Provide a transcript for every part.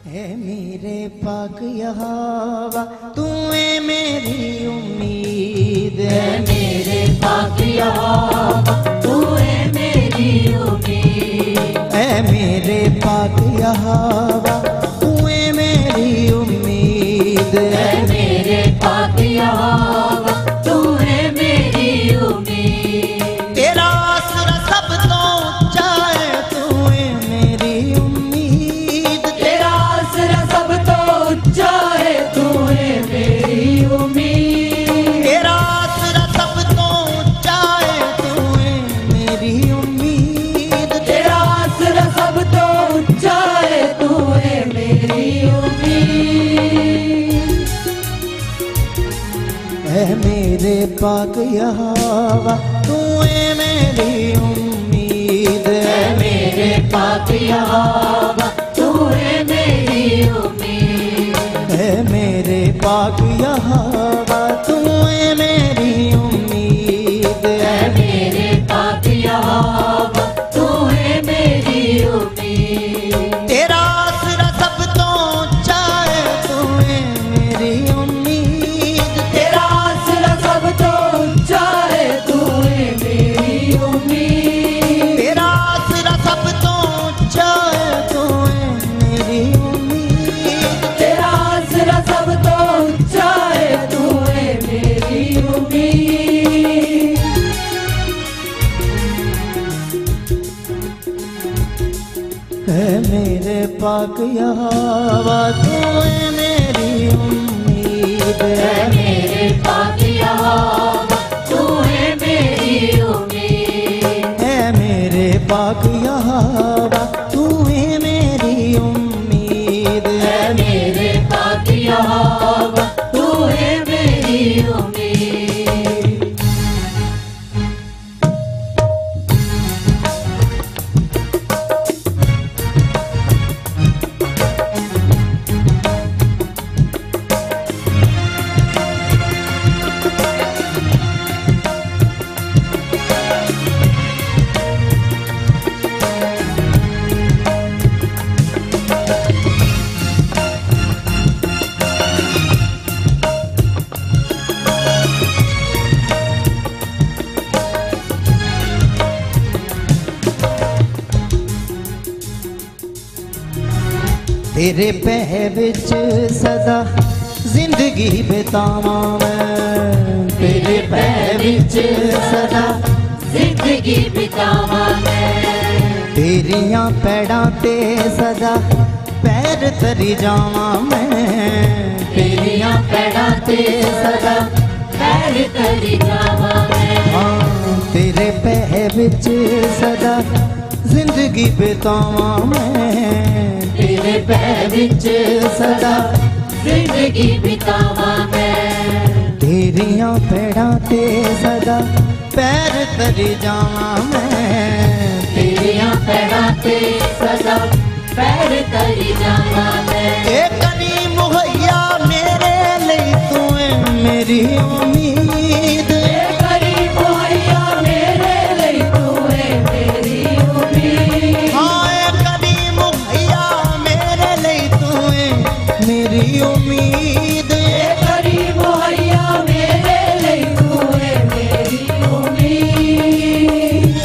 है मेरे पाक यहोवा तू है मेरी उम्मीद, है मेरे पाक यहोवा तू है मेरी उम्मीद, है मेरे पाक यहोवा तू है मेरी उम्मीद, है मेरे पाक यहोवा तू है मेरी उम्मीद। तेरा आसरा सब तो ऊंचा है तू है मेरी उम्मीद, तेरा आसरा सब तो ऊंचा है तू है मेरी उम्मीद, तेरा आसरा सब तो ऊंचा है तू है मेरी उम्मीद, तेरा आसरा सब तो ऊंचा है तू है मेरी उम्मीद। है मेरे पाक यहोवा तू है मेरी उम्मीद, है मेरे पाक यहोवा तू है मेरी उम्मीद, है मेरे पाक यहोवा तू है मेरी उम्मीद, है मेरे पाक यहोवा तू है मेरी उम्मीद। तेरा आसरा सब तो ऊंचा है तू है मेरी उम्मीद, तेरा आसरा सब तो ऊंचा है तू है मेरी उम्मीद, तेरा आसरा सब तो ऊंचा है तू है मेरी उम्मीद, तेरा आसरा सब तो ऊंचा है तू है मेरी उम्मीद। है मेरे पाक यहोवा तू है मेरी उम्मीद, है मेरे पाक यहोवा तू है मेरी उम्मीद, है मेरे पाक यहोवा तू है मेरी उम्मीद, है मेरे पाक यहोवा तू है मेरी उम्मीद। तेरे पैर विच सदा जिंदगी बितावां मैं, तेरे पैर विच सदा जिंदगी बितावा मैं, तेरियां पैड़ां ते सदा पैर धरी जावां मैं, तेरियां पैड़ां ते सदा पैर धरी जावा मैं, हाँ तेरे पैर विच सदा जिंदगी बितावां मैं, तेरे पैर विच सदा जिंदगी बितावा मैं, तेरियां पैड़ां ते सदा पैर धरी जावां मैं, तेरियां पैड़ां ते सदा पैर धरी जावा मैं। ए कनी मुहैया मेरे लिए तू है मेरी उम्मीद, करी मुहैया मेरे लिए तू है मेरी उम्मीद, हाँ ए कनी मुहैया मेरे लिए तू है मेरी उम्मीद, करी मुहैया मेरे लिए तू है मेरी उम्मीद।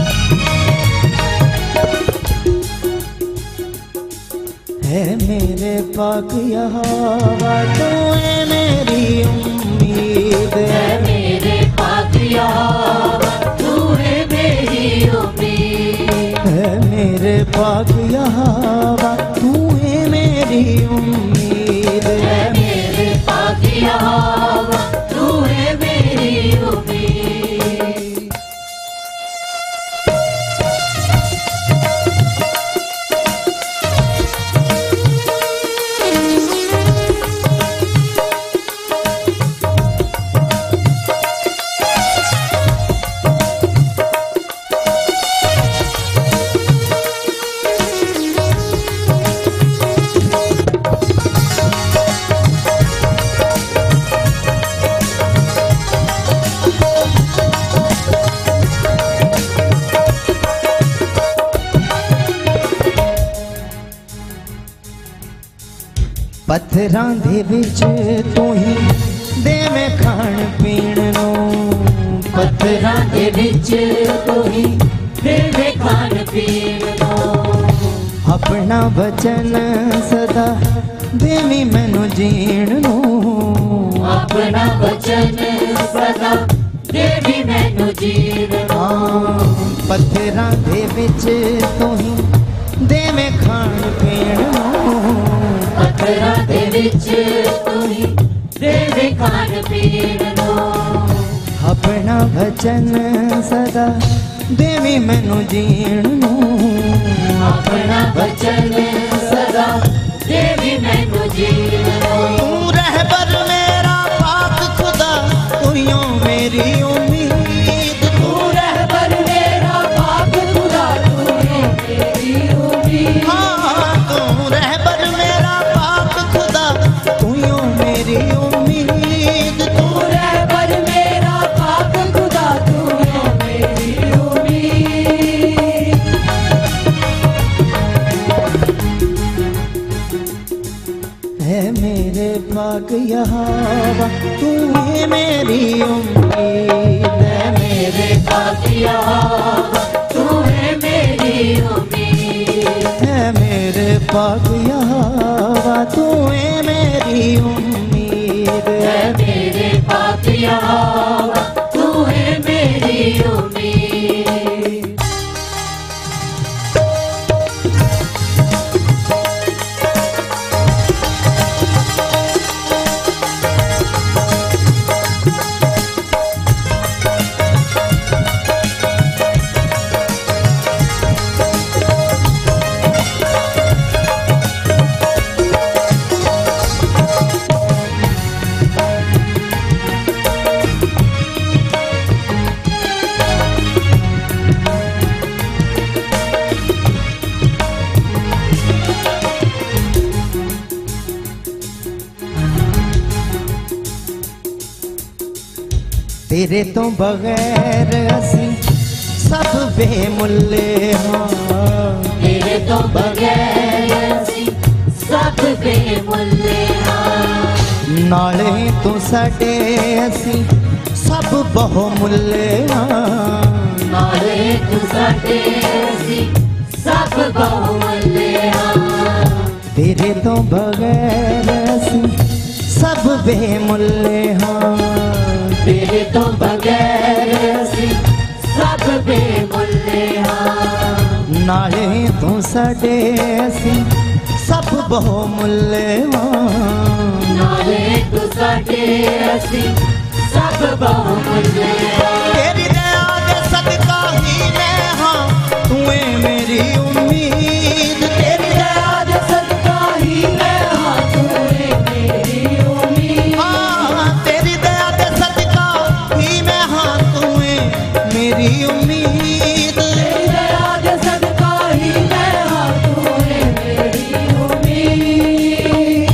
है मेरे पाक यहोवा तू है मेरी उम्मीद, है मेरे पाक यहोवा तू है मेरी उम्मीद, है मेरे पाक यहोवा तू है मेरी उम्मीद, है मेरे पाक यहोवा तू है मेरी उम्मीद। पत्थरां दे विच तू ही देवे खाण पीण नूं पत्थरां दे विच तू ही देवे खाण पीण नूं अपना वचन सदा देवी मैनू जीण नूं अपना वचन सदा देवी मैनू जीण नूं पत्थरां दे विच तू ही देवे खाण पीण नूं पत्थरां दे विच तू ही देवे खाण पीण नूं अपना वचन सदा देवी मैनू जीण नूं अपना वचन सदा देवी मैनू जीण नूं तू रहबर मेरा पाक खुदा तू ही मेरी उम्मीद तू रहबर मेरा पाक खुदा तू है मेरी उम्मीद हाँ तू रहबर मेरा पाक खुदा तू ही मेरी उम्मीद तू रहबर मेरा पाक खुदा तू है मेरी उम्मीद है मेरे पाक यहोवा तू ही मेरी उम्मीद है मेरे पाक यहोवा तू है मेरी उम्मीद है मेरे पाक यहोवा तू है मेरी उम्मीद है मेरे पाक यहोवा तू है मेरी उम्मीद तेरे तो बगैर असी सब बेमुल्ले हाँ तेरे तो बगैर असी सब बेमुल्ले हां नाले तो साडे असी सब बहुमुल्ले हाँ नाले तू साडे असी सब बहुमुल्ले हां तेरे तो बगैर असी सब बेमुल्ले हाँ तेरे तो बगैर असी सब बेमुल्ले हां नाले तो साडे असी सब बहुमुल्ले हाँ नाले तू साडे असी सब बहुमुल्ले हां तेरी दया दे सदका ही मैं हाँ तू है मेरी उम्मीद तेरी दया दे सदका ही मैं हां तू है मेरी उम्मीद हाँ तेरी दया दे सदका ही मैं हाँ तू है मेरी उम्मीद तेरी दया दे सदका ही मैं हां तू है मेरी उम्मीद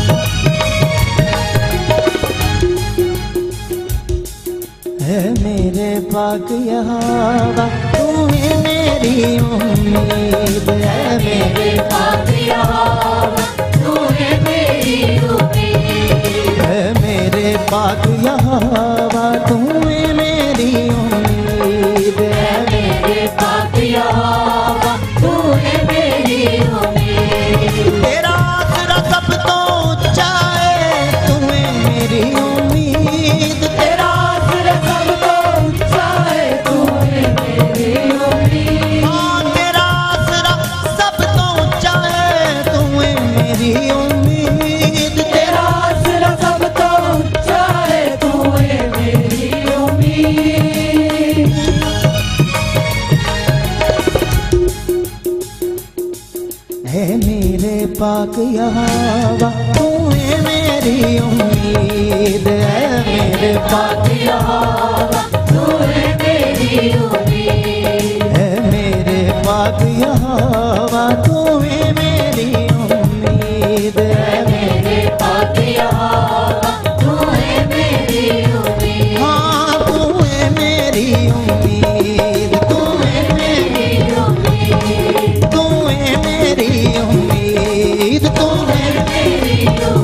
है मेरे पाक यहोवा तू है मेरी उम्मीद है मेरे पाक यहोवा तू है मेरी उम्मीद है मेरे पाक यहोवा तू है मेरी उम्मीद है मेरे पाक यहोवा तू है मेरी उम्मीद तेरा आसरा सब तो ऊंचा है तू है मेरी उम्मीद तेरा आसरा सब तो ऊंचा है तू है मेरी उम्मीद हाँ तेरा आसरा सब तो ऊंचा है तू है मेरी उम्मीद तेरा आसरा सब तो ऊंचा है तू है मेरी उम्मीद है मेरे पाक यहोवा तू है मेरी उम्मीद है मेरे पाक पाक यहोवा तू है मेरी उम्मीद है मेरे पाक यहोवा तू है मेरी उम्मीद है मेरे पाक यहोवा तू है मेरी उम्मीद हाँ तू है मेरी उम्मीद तू है मेरी उम्मीद तू है मेरी उम्मीद तू है मेरी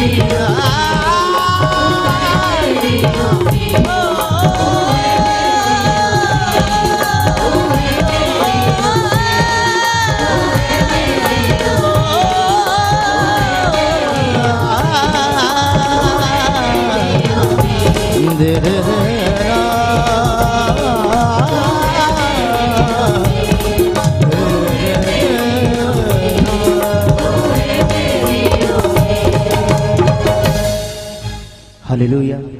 हालेलुया।